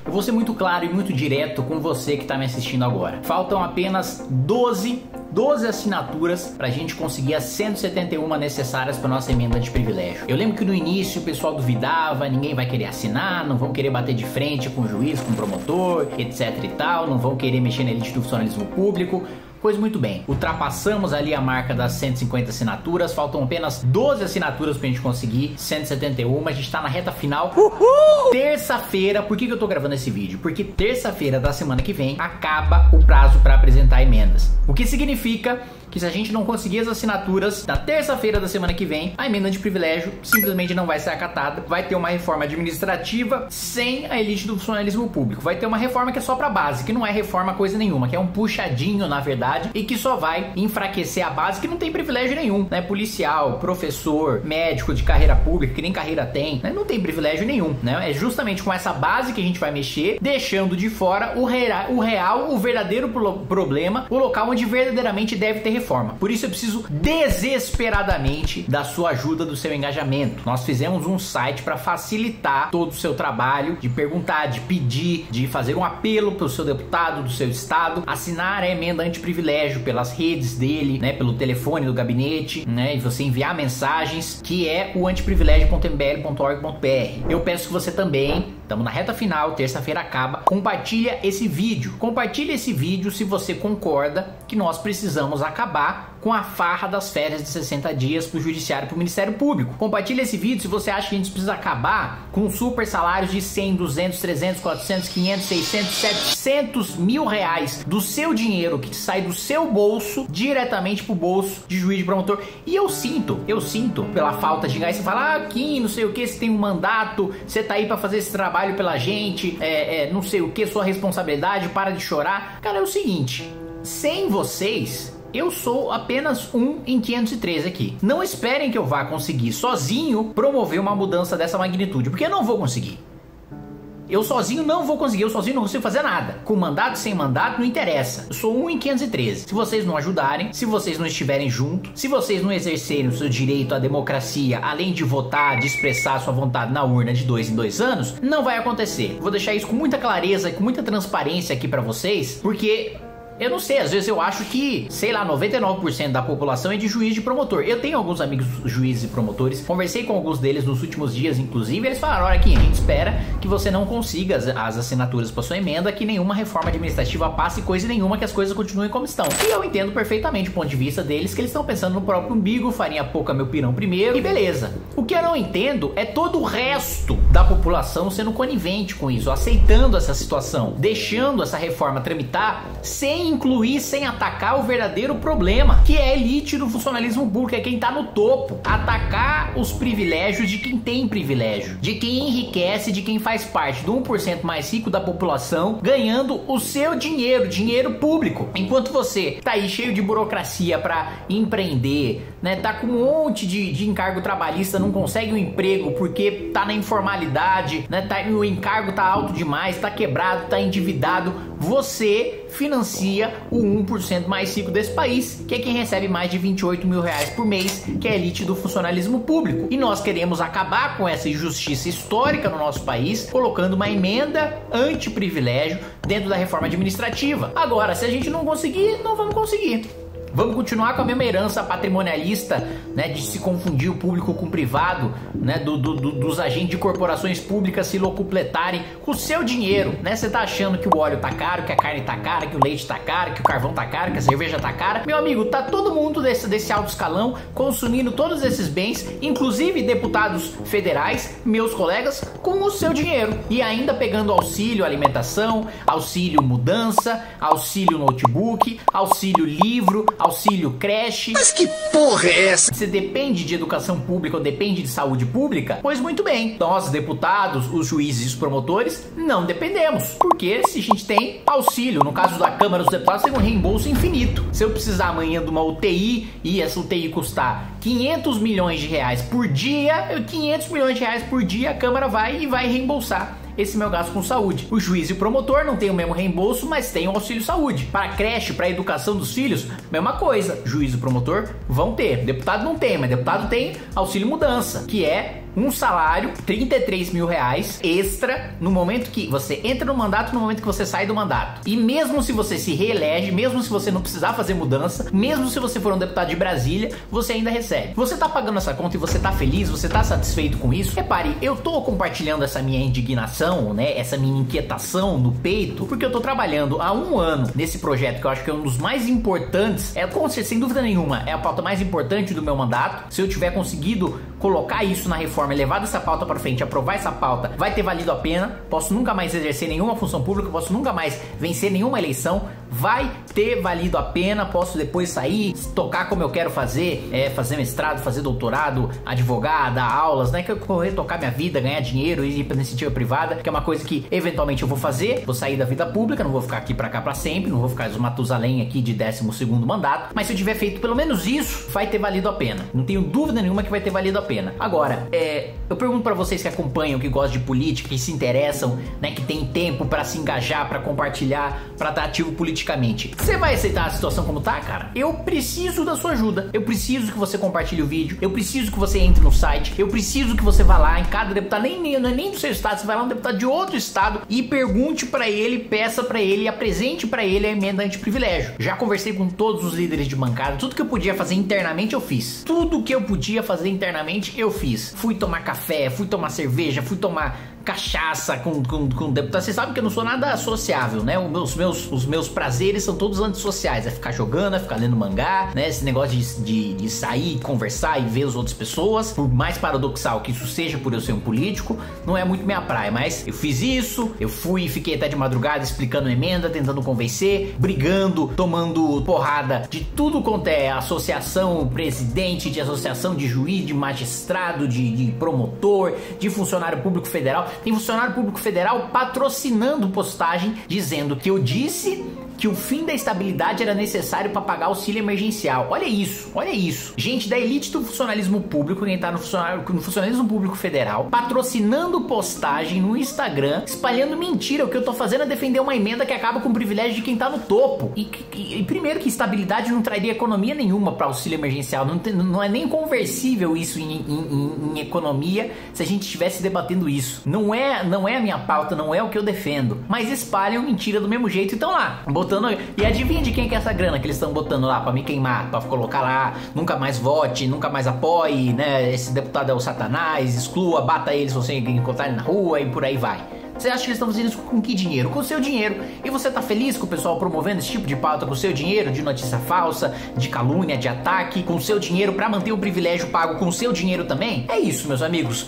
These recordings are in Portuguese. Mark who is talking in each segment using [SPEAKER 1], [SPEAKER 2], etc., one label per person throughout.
[SPEAKER 1] Eu vou ser muito claro e muito direto com você que está me assistindo agora. Faltam apenas 12 assinaturas para a gente conseguir as 171 necessárias para nossa emenda de privilégio. Eu lembro que no início o pessoal duvidava, ninguém vai querer assinar, não vão querer bater de frente com o juiz, com o promotor, etc e tal, não vão querer mexer na elite do funcionalismo público. Pois muito bem, ultrapassamos ali a marca das 150 assinaturas, faltam apenas 12 assinaturas pra gente conseguir 171, a gente tá na reta final. Terça-feira, por que eu tô gravando esse vídeo? Porque terça-feira da semana que vem acaba o prazo para apresentar emendas. O que significa que se a gente não conseguir as assinaturas na terça-feira da semana que vem, a emenda de privilégio simplesmente não vai ser acatada. Vai ter uma reforma administrativa sem a elite do funcionalismo público. Vai ter uma reforma que é só pra base, que não é reforma coisa nenhuma, que é um puxadinho na verdade, e que só vai enfraquecer a base, que não tem privilégio nenhum, né? Policial, professor, médico de carreira pública, que nem carreira tem, né? Não tem privilégio nenhum, né? É justamente com essa base que a gente vai mexer, deixando de fora o verdadeiro problema, o local onde verdadeiramente deve ter reforma. Por isso eu preciso desesperadamente da sua ajuda, do seu engajamento. Nós fizemos um site para facilitar todo o seu trabalho, de perguntar, de pedir, de fazer um apelo para o seu deputado do seu estado assinar a emenda antiprivilégio pelas redes dele, né, pelo telefone do gabinete, né, e você enviar mensagens, que é o antiprivilégio.mbl.org.br. Eu peço que você também, estamos na reta final, terça-feira acaba, compartilha esse vídeo. Compartilha esse vídeo se você concorda que nós precisamos acabar com a farra das férias de 60 dias para o judiciário e para o Ministério Público. Compartilha esse vídeo se você acha que a gente precisa acabar com super salários de 100, 200, 300, 400, 500, 600, 700 mil reais do seu dinheiro que sai do seu bolso diretamente pro bolso de juiz, de promotor. E eu sinto pela falta de gás. Você fala, Kim, não sei o que, você tem um mandato, você tá aí para fazer esse trabalho pela gente, não sei o que, sua responsabilidade, para de chorar. Cara, é o seguinte, sem vocês eu sou apenas um em 513 aqui. Não esperem que eu vá conseguir sozinho promover uma mudança dessa magnitude, porque eu não vou conseguir. Eu sozinho não vou conseguir, eu sozinho não consigo fazer nada. Com mandato, sem mandato, não interessa. Eu sou 1 em 513. Se vocês não ajudarem, se vocês não estiverem junto, se vocês não exercerem o seu direito à democracia, além de votar, de expressar sua vontade na urna de 2 em 2 anos, não vai acontecer. Vou deixar isso com muita clareza e com muita transparência aqui pra vocês, porque eu não sei, às vezes eu acho que, sei lá, 99% da população é de juiz e de promotor. Eu tenho alguns amigos juízes e promotores, conversei com alguns deles nos últimos dias, inclusive, eles falaram, olha aqui, a gente espera que você não consiga as assinaturas para sua emenda, que nenhuma reforma administrativa passe coisa nenhuma, que as coisas continuem como estão. E eu entendo perfeitamente o ponto de vista deles, que eles estão pensando no próprio umbigo, farinha pouca, meu pirão primeiro, e beleza. O que eu não entendo é todo o resto da população sendo conivente com isso, aceitando essa situação, deixando essa reforma tramitar sem incluir, sem atacar o verdadeiro problema, que é a elite do funcionalismo público, é quem tá no topo. Atacar os privilégios de quem tem privilégio, de quem enriquece, de quem faz parte do 1% mais rico da população, ganhando o seu dinheiro, dinheiro público. Enquanto você tá aí cheio de burocracia para empreender, né, tá com um monte de encargo trabalhista, não consegue um emprego porque tá na informalidade, né, o encargo tá alto demais, tá quebrado, tá endividado, você financia o 1% mais rico desse país, que é quem recebe mais de 28 mil reais por mês, que é a elite do funcionalismo público. E nós queremos acabar com essa injustiça histórica no nosso país, colocando uma emenda anti-privilégio dentro da reforma administrativa. Agora, se a gente não conseguir, não vamos conseguir. Vamos continuar com a mesma herança patrimonialista, né, de se confundir o público com o privado, né, dos agentes de corporações públicas se locupletarem com o seu dinheiro, né? Você tá achando que o óleo tá caro, que a carne tá cara, que o leite tá caro, que o carvão tá caro, que a cerveja tá cara. Meu amigo, tá todo mundo desse alto escalão consumindo todos esses bens, inclusive deputados federais, meus colegas, com o seu dinheiro. E ainda pegando auxílio alimentação, auxílio mudança, auxílio notebook, auxílio livro, auxílio creche.
[SPEAKER 2] Mas que porra é essa?
[SPEAKER 1] Você depende de educação pública ou depende de saúde pública? Pois muito bem, nós deputados, os juízes e os promotores não dependemos, porque se a gente tem auxílio, no caso da Câmara dos Deputados tem um reembolso infinito. Se eu precisar amanhã de uma UTI e essa UTI custar 500 milhões de reais por dia, 500 milhões de reais por dia a Câmara vai reembolsar esse meu gasto com saúde. O juiz e o promotor não tem o mesmo reembolso, mas tem o auxílio saúde. Para a creche, para a educação dos filhos, mesma coisa. Juiz e promotor vão ter. Deputado não tem, mas deputado tem auxílio mudança, que é um salário, 33 mil reais extra no momento que você entra no mandato, no momento que você sai do mandato. E mesmo se você se reelege, mesmo se você não precisar fazer mudança, mesmo se você for um deputado de Brasília, você ainda recebe. Você tá pagando essa conta e você tá feliz, você tá satisfeito com isso? Repare, eu tô compartilhando essa minha indignação, né, essa minha inquietação no peito, porque eu tô trabalhando há um ano nesse projeto que eu acho que é um dos mais importantes, sem dúvida nenhuma, é a pauta mais importante do meu mandato. Se eu tiver conseguido colocar isso na reforma e levar essa pauta para frente, aprovar essa pauta, vai ter valido a pena. Posso nunca mais exercer nenhuma função pública, posso nunca mais vencer nenhuma eleição, vai ter valido a pena. Posso depois sair, tocar como eu quero fazer, fazer mestrado, fazer doutorado, advogar, dar aulas, né, que eu correr, tocar minha vida, ganhar dinheiro e ir para iniciativa privada, que é uma coisa que eventualmente eu vou fazer. Vou sair da vida pública, não vou ficar aqui para cá para sempre, não vou ficar os Matusalém aqui de 12º mandato, mas se eu tiver feito pelo menos isso, vai ter valido a pena. Não tenho dúvida nenhuma que vai ter valido a pena. Agora, eu pergunto para vocês que acompanham, que gostam de política, que se interessam, né, que tem tempo para se engajar, para compartilhar, para estar ativo politicamente. Você vai aceitar a situação como tá, cara? Eu preciso da sua ajuda. Eu preciso que você compartilhe o vídeo. Eu preciso que você entre no site. Eu preciso que você vá lá em cada deputado, não é nem do seu estado, você vai lá um deputado de outro estado e pergunte para ele, peça para ele, apresente para ele a emenda antiprivilégio. Já conversei com todos os líderes de bancada, tudo que eu podia fazer internamente eu fiz. Tudo que eu podia fazer internamente eu fiz. Fui tomar café, fui tomar cerveja, fui tomar cachaça com deputado. Vocês sabem que eu não sou nada sociável, né? Os meus prazeres são todos antissociais. É ficar jogando, é ficar lendo mangá, né? Esse negócio de sair, conversar e ver as outras pessoas. Por mais paradoxal que isso seja por eu ser um político, não é muito minha praia. Mas eu fiz isso, eu fui e fiquei até de madrugada explicando emenda, tentando convencer, brigando, tomando porrada de tudo quanto é associação, presidente de associação de juiz, de magistrado, de promotor, de funcionário público federal. Tem funcionário público federal patrocinando postagem dizendo que eu disse que o fim da estabilidade era necessário para pagar auxílio emergencial. Olha isso, olha isso. Gente da elite do funcionalismo público, quem tá no funcionalismo público federal, patrocinando postagem no Instagram, espalhando mentira. O que eu tô fazendo é defender uma emenda que acaba com o privilégio de quem tá no topo. E primeiro que estabilidade não traria economia nenhuma para auxílio emergencial. Não é nem conversível isso em economia se a gente estivesse debatendo isso. Não é a minha pauta, não é o que eu defendo. Mas espalham mentira do mesmo jeito e estão lá, botando. E adivinha de quem que é essa grana que eles estão botando lá pra me queimar, pra colocar lá, nunca mais vote, nunca mais apoie, né? Esse deputado é o Satanás, exclua, bata ele se você encontrar ele na rua e por aí vai. Você acha que eles estão fazendo isso com que dinheiro? Com o seu dinheiro. E você tá feliz com o pessoal promovendo esse tipo de pauta com o seu dinheiro, de notícia falsa, de calúnia, de ataque, com o seu dinheiro pra manter o privilégio pago com o seu dinheiro também? É isso, meus amigos.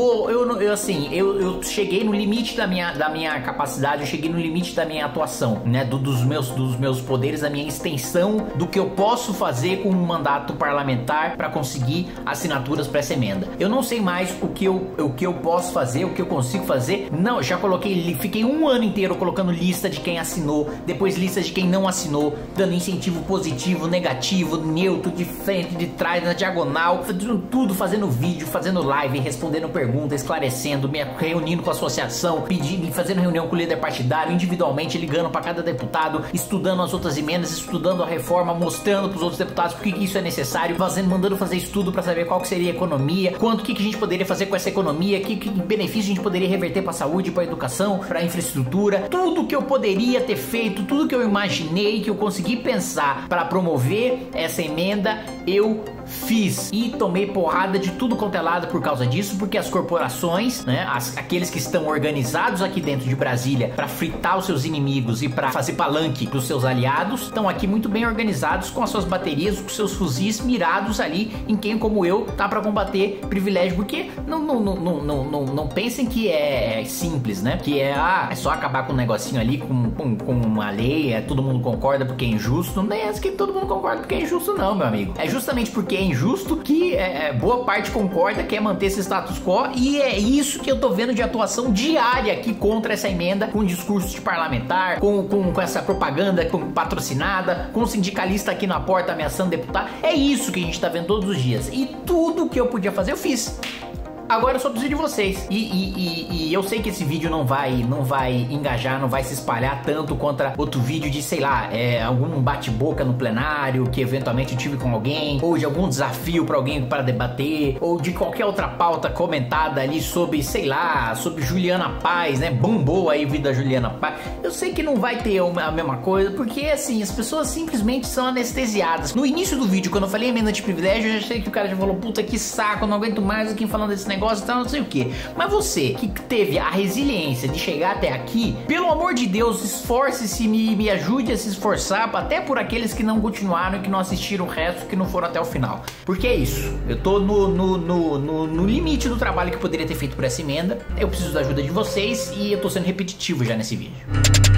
[SPEAKER 1] Eu cheguei no limite da minha capacidade, eu cheguei no limite da minha atuação, né? Dos meus poderes, da minha extensão, do que eu posso fazer com um mandato parlamentar pra conseguir assinaturas pra essa emenda. Eu não sei mais o que eu posso fazer, o que eu consigo fazer. Não, já fiquei um ano inteiro colocando lista de quem assinou, depois lista de quem não assinou, dando incentivo positivo, negativo, neutro, de frente, de trás, na diagonal, fazendo tudo, fazendo vídeo, fazendo live, respondendo perguntas, esclarecendo, me reunindo com a associação, fazendo reunião com o líder partidário, individualmente, ligando para cada deputado, estudando as outras emendas, estudando a reforma, mostrando para os outros deputados por que isso é necessário, mandando fazer estudo para saber qual que seria a economia, que a gente poderia fazer com essa economia, que benefício a gente poderia reverter para a saúde, para a educação, para a infraestrutura. Tudo que eu poderia ter feito, tudo que eu imaginei, que eu consegui pensar para promover essa emenda, eu fiz e tomei porrada de tudo quanto é lado por causa disso, porque as corporações, né, aqueles que estão organizados aqui dentro de Brasília para fritar os seus inimigos e para fazer palanque dos seus aliados, estão aqui muito bem organizados com as suas baterias, com seus fuzis mirados ali em quem, como eu, tá para combater privilégio, porque não pensem que é simples, né, que é só acabar com um negocinho ali, com uma lei, todo mundo concorda porque é injusto. Não é que todo mundo concorda porque é injusto não, meu amigo. É justamente porque é injusto que boa parte concorda, quer manter esse status quo, e é isso que eu tô vendo de atuação diária aqui contra essa emenda, com discurso de parlamentar, com essa propaganda patrocinada, com sindicalista aqui na porta ameaçando deputado. É isso que a gente tá vendo todos os dias, e tudo que eu podia fazer eu fiz. Agora eu só preciso de vocês. E eu sei que esse vídeo não vai engajar, não vai se espalhar tanto contra outro vídeo de, sei lá, algum bate-boca no plenário que eventualmente eu tive com alguém, ou de algum desafio para alguém para debater, ou de qualquer outra pauta comentada ali sobre, sei lá, sobre Juliana Paz, né? Bombou aí o vídeo da Juliana Paz. Eu sei que não vai ter a mesma coisa, porque assim, as pessoas simplesmente são anestesiadas. No início do vídeo, quando eu falei emenda de privilégio, eu já sei que o cara já falou, puta que saco, eu não aguento mais aqui falando desse negócio e tal, não sei o que. Mas você que teve a resiliência de chegar até aqui, pelo amor de Deus, esforce-se, me ajude a se esforçar, até por aqueles que não continuaram e que não assistiram o resto, que não foram até o final. Porque é isso, eu tô no limite do trabalho que eu poderia ter feito por essa emenda, eu preciso da ajuda de vocês e eu tô sendo repetitivo já nesse vídeo.